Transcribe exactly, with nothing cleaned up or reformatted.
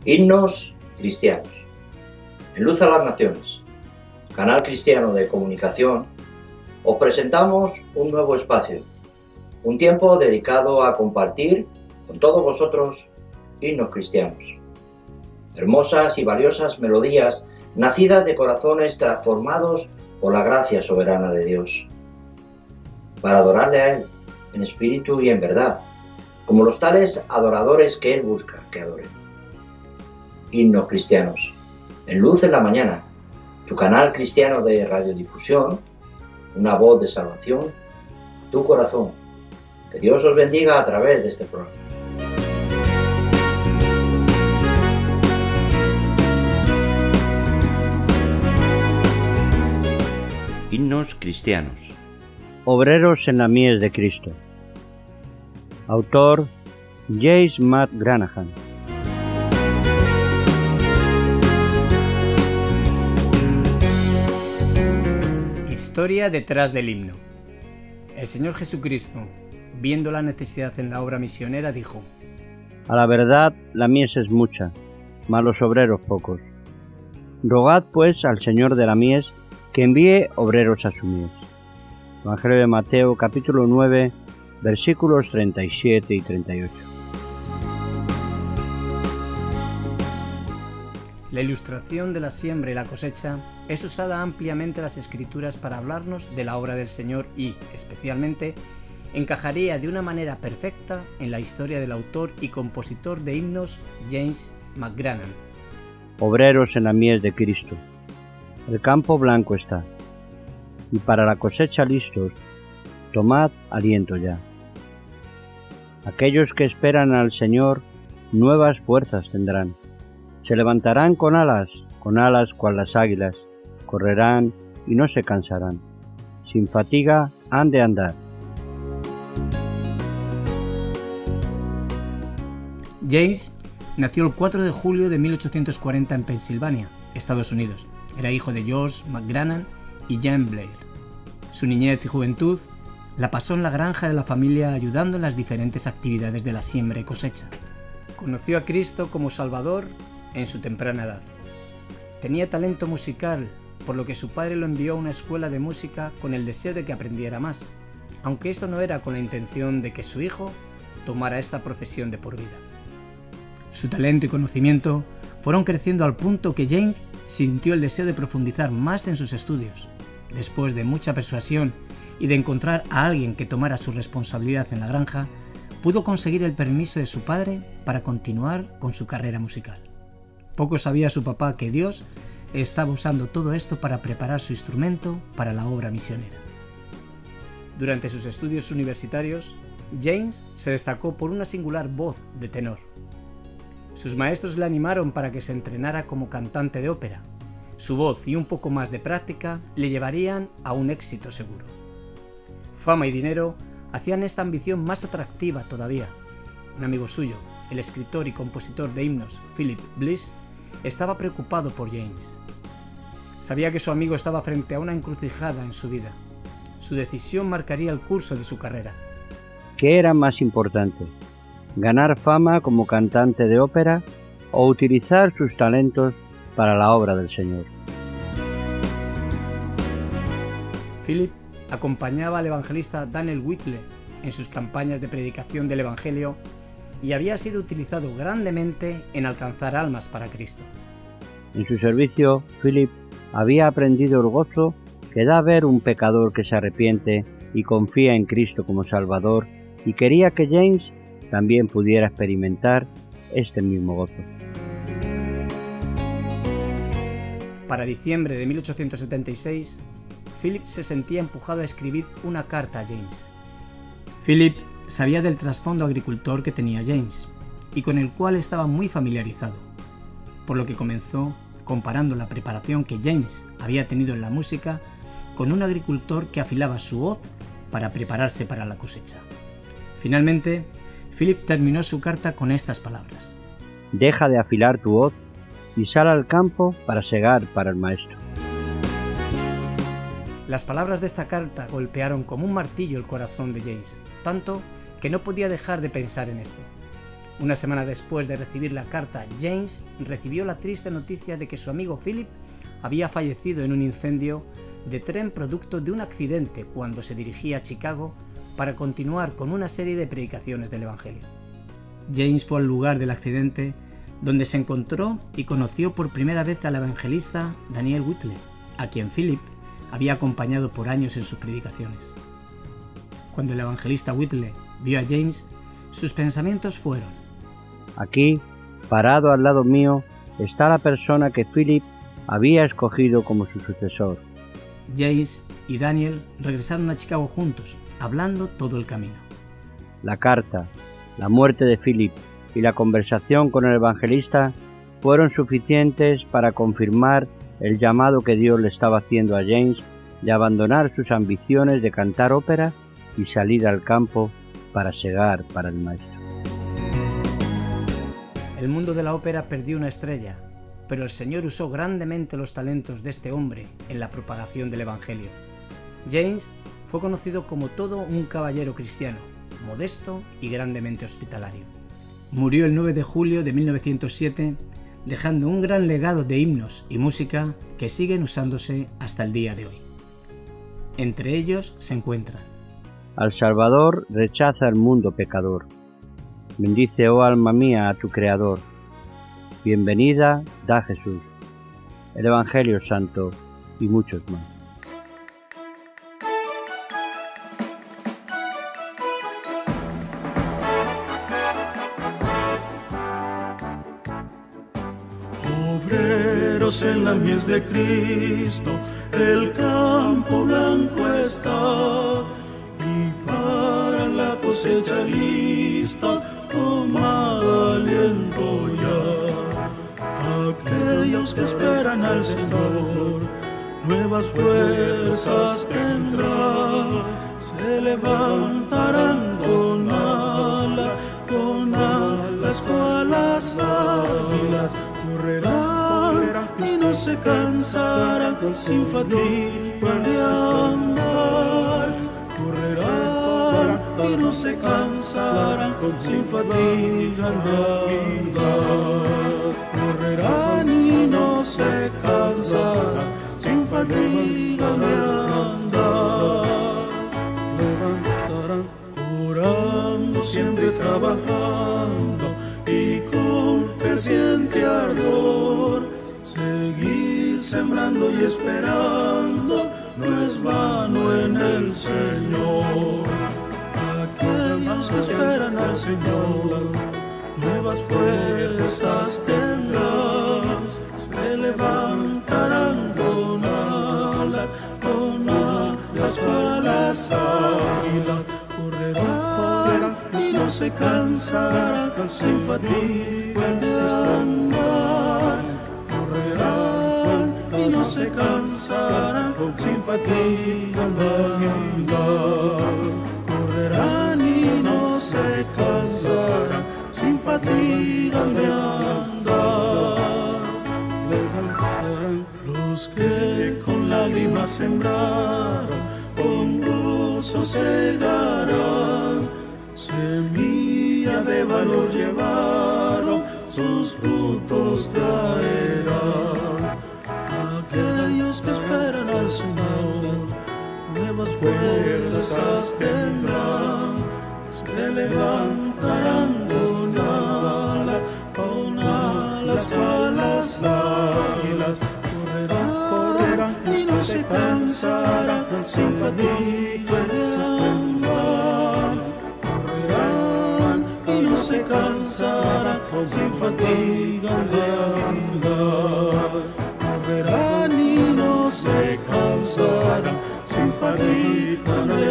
Himnos cristianos. En Luz a las Naciones, canal cristiano de comunicación, os presentamos un nuevo espacio, un tiempo dedicado a compartir con todos vosotros himnos cristianos. Hermosas y valiosas melodías nacidas de corazones transformados por la gracia soberana de Dios, para adorarle a Él en espíritu y en verdad, como los tales adoradores que Él busca que adoren. Himnos cristianos, en Luz en la Mañana, tu canal cristiano de radiodifusión, una voz de salvación, tu corazón. Que Dios os bendiga a través de este programa. Himnos cristianos. Obreros en la mies de Cristo. Autor James McGranahan. Historia detrás del himno. El Señor Jesucristo, viendo la necesidad en la obra misionera, dijo: A la verdad, la mies es mucha, mas los obreros pocos. Rogad pues al Señor de la mies que envíe obreros a su mies. Evangelio de Mateo, capítulo nueve, versículos treinta y siete y treinta y ocho. La ilustración de la siembra y la cosecha es usada ampliamente en las Escrituras para hablarnos de la obra del Señor y, especialmente, encajaría de una manera perfecta en la historia del autor y compositor de himnos James McGranahan. Obreros en la mies de Cristo. El campo blanco está, y para la cosecha listos, tomad aliento ya. Aquellos que esperan al Señor nuevas fuerzas tendrán. Se levantarán con alas, con alas cual las águilas, correrán y no se cansarán. Sin fatiga han de andar. James nació el cuatro de julio de mil ochocientos cuarenta en Pensilvania, Estados Unidos. Era hijo de George McGranahan y Jane Blair. Su niñez y juventud la pasó en la granja de la familia ayudando en las diferentes actividades de la siembra y cosecha. Conoció a Cristo como Salvador en su temprana edad. Tenía talento musical, por lo que su padre lo envió a una escuela de música con el deseo de que aprendiera más, aunque esto no era con la intención de que su hijo tomara esta profesión de por vida. Su talento y conocimiento fueron creciendo al punto que James sintió el deseo de profundizar más en sus estudios. Después de mucha persuasión y de encontrar a alguien que tomara su responsabilidad en la granja, pudo conseguir el permiso de su padre para continuar con su carrera musical. Poco sabía su papá que Dios estaba usando todo esto para preparar su instrumento para la obra misionera. Durante sus estudios universitarios, James se destacó por una singular voz de tenor. Sus maestros le animaron para que se entrenara como cantante de ópera. Su voz y un poco más de práctica le llevarían a un éxito seguro. Fama y dinero hacían esta ambición más atractiva todavía. Un amigo suyo, el escritor y compositor de himnos Philip Bliss, estaba preocupado por James. Sabía que su amigo estaba frente a una encrucijada en su vida. Su decisión marcaría el curso de su carrera. ¿Qué era más importante? ¿Ganar fama como cantante de ópera o utilizar sus talentos para la obra del Señor? Philip acompañaba al evangelista Daniel Whitley en sus campañas de predicación del Evangelio y había sido utilizado grandemente en alcanzar almas para Cristo. En su servicio, Philip había aprendido el gozo que da ver un pecador que se arrepiente y confía en Cristo como Salvador, y quería que James también pudiera experimentar este mismo gozo. Para diciembre de mil ochocientos setenta y seis, Philip se sentía empujado a escribir una carta a James. Philip sabía del trasfondo agricultor que tenía James, y con el cual estaba muy familiarizado, por lo que comenzó comparando la preparación que James había tenido en la música con un agricultor que afilaba su hoz para prepararse para la cosecha. Finalmente, Philip terminó su carta con estas palabras: Deja de afilar tu hoz y sal al campo para segar para el maestro. Las palabras de esta carta golpearon como un martillo el corazón de James, tanto que no podía dejar de pensar en esto. Una semana después de recibir la carta, James recibió la triste noticia de que su amigo Philip había fallecido en un incendio de tren producto de un accidente cuando se dirigía a Chicago para continuar con una serie de predicaciones del Evangelio. James fue al lugar del accidente, donde se encontró y conoció por primera vez al evangelista Daniel Whitley, a quien Philip había acompañado por años en sus predicaciones. Cuando el evangelista Whitley vio a James, sus pensamientos fueron: aquí, parado al lado mío, está la persona que Philip había escogido como su sucesor. James y Daniel regresaron a Chicago juntos, hablando todo el camino. La carta, la muerte de Philip y la conversación con el evangelista fueron suficientes para confirmar el llamado que Dios le estaba haciendo a James de abandonar sus ambiciones de cantar ópera y salir al campo para segar para el maestro. El mundo de la ópera perdió una estrella, pero el Señor usó grandemente los talentos de este hombre en la propagación del Evangelio. James fue conocido como todo un caballero cristiano, modesto y grandemente hospitalario. Murió el nueve de julio de mil novecientos siete, dejando un gran legado de himnos y música que siguen usándose hasta el día de hoy. Entre ellos se encuentran: Al Salvador rechaza el mundo pecador. Bendice, oh alma mía, a tu Creador. Bienvenida da Jesús. El Evangelio Santo y muchos más. Obreros en la mies de Cristo, el campo blanco está, y para la cosecha lista, tomad aliento ya. Aquellos que esperan al Señor, nuevas fuerzas tendrán, se levantarán con alas, con alas cual las águilas, correrán y no se cansarán, sin fatiga de andar, correrán y no se cansarán, sin fatiga de andar, correrán y no se cansarán, sin fatiga de andar, levantarán, orando, siempre trabajando y con creciente ardor, seguid sembrando y esperando, no es vano en el Señor. Aquellos que esperan al Señor, nuevas fuerzas tendrán, se levantarán con alas, con alas cual las águilas, correrán y no se cansarán, sin fatiga de andar, correrán y no se cansarán, sin fatiga de andar, correrán y no se cansarán, sin fatiga de andar, levantarán. Los que con lágrimas sembraron, con gozo segarán, semilla de valor llevaron, sus frutos traerán. Aquellos que esperan al Señor, nuevas fuerzas tendrán, se levantarán con alas, con alas cual las águilas, correrán y no se cansarán, sin fatiga de andar, correrán y no se cansarán, sin fatiga de andar, correrán y no se cansarán, sin fatiga de